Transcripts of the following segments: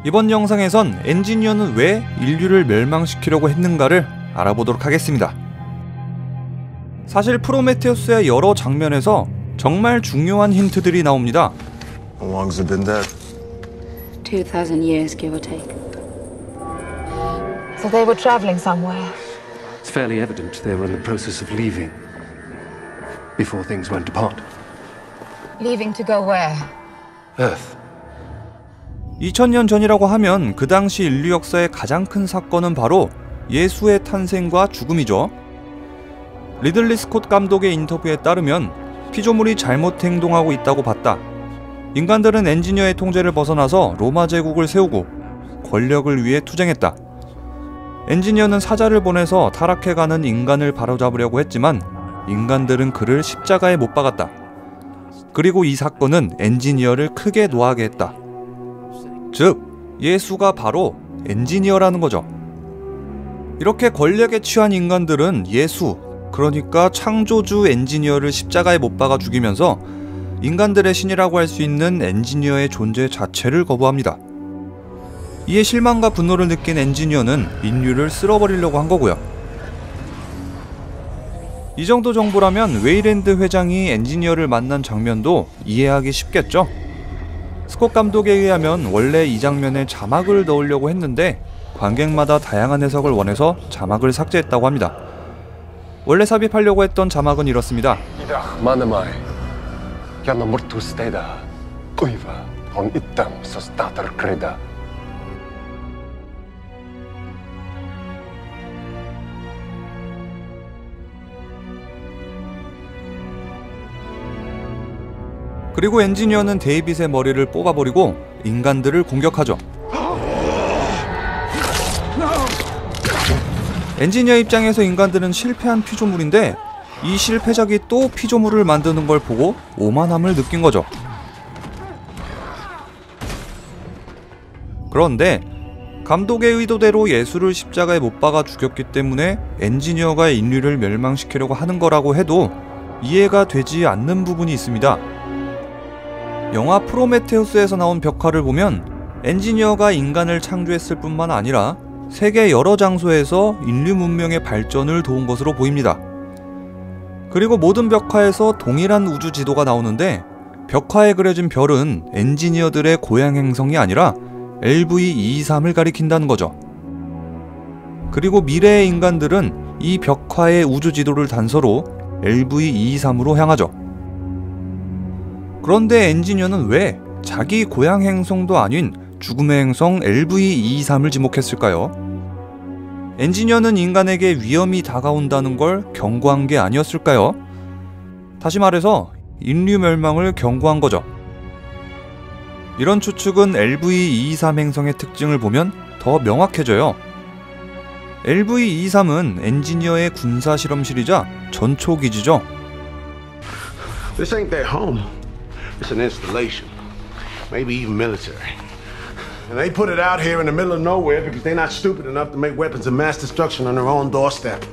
이번 영상에선 엔지니어는 왜 인류를 멸망시키려고 했는가를 알아보도록 하겠습니다. 사실 프로메테우스의 여러 장면에서 정말 중요한 힌트들이 나옵니다. How long has it been dead? 2,000 years, give or take. So they were traveling somewhere. It's fairly evident they were in the process of leaving before things went apart. Leaving to go where? Earth. 2000년 전이라고 하면 그 당시 인류 역사의 가장 큰 사건은 바로 예수의 탄생과 죽음이죠. 리들리 스콧 감독의 인터뷰에 따르면 피조물이 잘못 행동하고 있다고 봤다. 인간들은 엔지니어의 통제를 벗어나서 로마 제국을 세우고 권력을 위해 투쟁했다. 엔지니어는 사자를 보내서 타락해가는 인간을 바로잡으려고 했지만 인간들은 그를 십자가에 못 박았다. 그리고 이 사건은 엔지니어를 크게 노하게 했다. 즉, 예수가 바로 엔지니어라는 거죠. 이렇게 권력에 취한 인간들은 예수, 그러니까 창조주 엔지니어를 십자가에 못 박아 죽이면서 인간들의 신이라고 할 수 있는 엔지니어의 존재 자체를 거부합니다. 이에 실망과 분노를 느낀 엔지니어는 인류를 쓸어버리려고 한 거고요. 이 정도 정보라면 웨이랜드 회장이 엔지니어를 만난 장면도 이해하기 쉽겠죠? 스콧 감독에 의하면 원래 이 장면에 자막을 넣으려고 했는데 관객마다 다양한 해석을 원해서 자막을 삭제했다고 합니다. 원래 삽입하려고 했던 자막은 이렇습니다. 그리고 엔지니어는 데이빗의 머리를 뽑아버리고 인간들을 공격하죠. 엔지니어 입장에서 인간들은 실패한 피조물인데 이 실패작이 또 피조물을 만드는 걸 보고 오만함을 느낀 거죠. 그런데 감독의 의도대로 예수를 십자가에 못 박아 죽였기 때문에 엔지니어가 인류를 멸망시키려고 하는 거라고 해도 이해가 되지 않는 부분이 있습니다. 영화 프로메테우스에서 나온 벽화를 보면 엔지니어가 인간을 창조했을 뿐만 아니라 세계 여러 장소에서 인류 문명의 발전을 도운 것으로 보입니다. 그리고 모든 벽화에서 동일한 우주 지도가 나오는데 벽화에 그려진 별은 엔지니어들의 고향 행성이 아니라 LV-223을 가리킨다는 거죠. 그리고 미래의 인간들은 이 벽화의 우주 지도를 단서로 LV-223으로 향하죠. 그런데 엔지니어는 왜 자기 고향 행성도 아닌 죽음의 행성 LV-223을 지목했을까요? 엔지니어는 인간에게 위험이 다가온다는 걸 경고한 게 아니었을까요? 다시 말해서 인류 멸망을 경고한 거죠. 이런 추측은 LV-223 행성의 특징을 보면 더 명확해져요. LV-223은 엔지니어의 군사 실험실이자 전초 기지죠. This ain't their home. It's an installation, maybe even military. And they put it out here in the middle of nowhere because they're not stupid enough to make weapons of mass destruction on their own doorstep.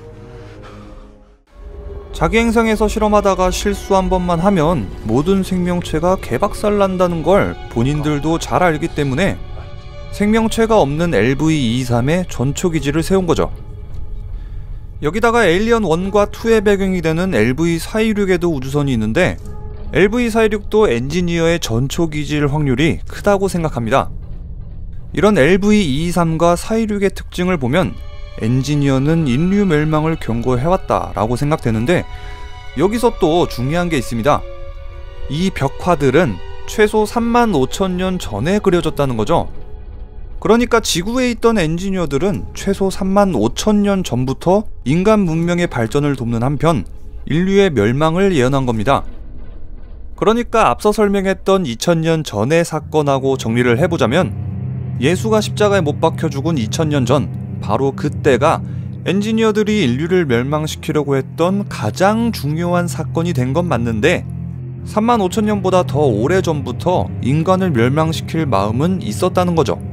자기 행성에서 실험하다가 실수 한 번만 하면 모든 생명체가 개박살 난다는 걸 본인들도 잘 알기 때문에 생명체가 없는 LV-223의 전초기지를 세운 거죠. 여기다가 에일리언 1과 2의 배경이 되는 LV-416에도 우주선이 있는데 LV-416도 엔지니어의 전초기지일 확률이 크다고 생각합니다. 이런 LV-223과 416의 특징을 보면 엔지니어는 인류 멸망을 경고해왔다 라고 생각되는데 여기서 또 중요한 게 있습니다. 이 벽화들은 최소 35,000년 전에 그려졌다는 거죠. 그러니까 지구에 있던 엔지니어들은 최소 35,000년 전부터 인간 문명의 발전을 돕는 한편 인류의 멸망을 예언한 겁니다. 그러니까 앞서 설명했던 2000년 전의 사건하고 정리를 해보자면 예수가 십자가에 못 박혀 죽은 2000년 전, 바로 그때가 엔지니어들이 인류를 멸망시키려고 했던 가장 중요한 사건이 된 건 맞는데 35,000년보다 더 오래전부터 인간을 멸망시킬 마음은 있었다는 거죠.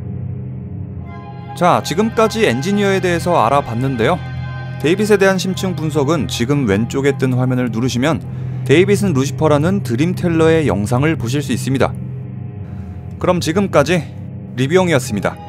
자, 지금까지 엔지니어에 대해서 알아봤는데요. 데이빗에 대한 심층 분석은 지금 왼쪽에 뜬 화면을 누르시면 데이빗은 루시퍼라는 드림텔러의 영상을 보실 수 있습니다. 그럼 지금까지 리뷰형이었습니다.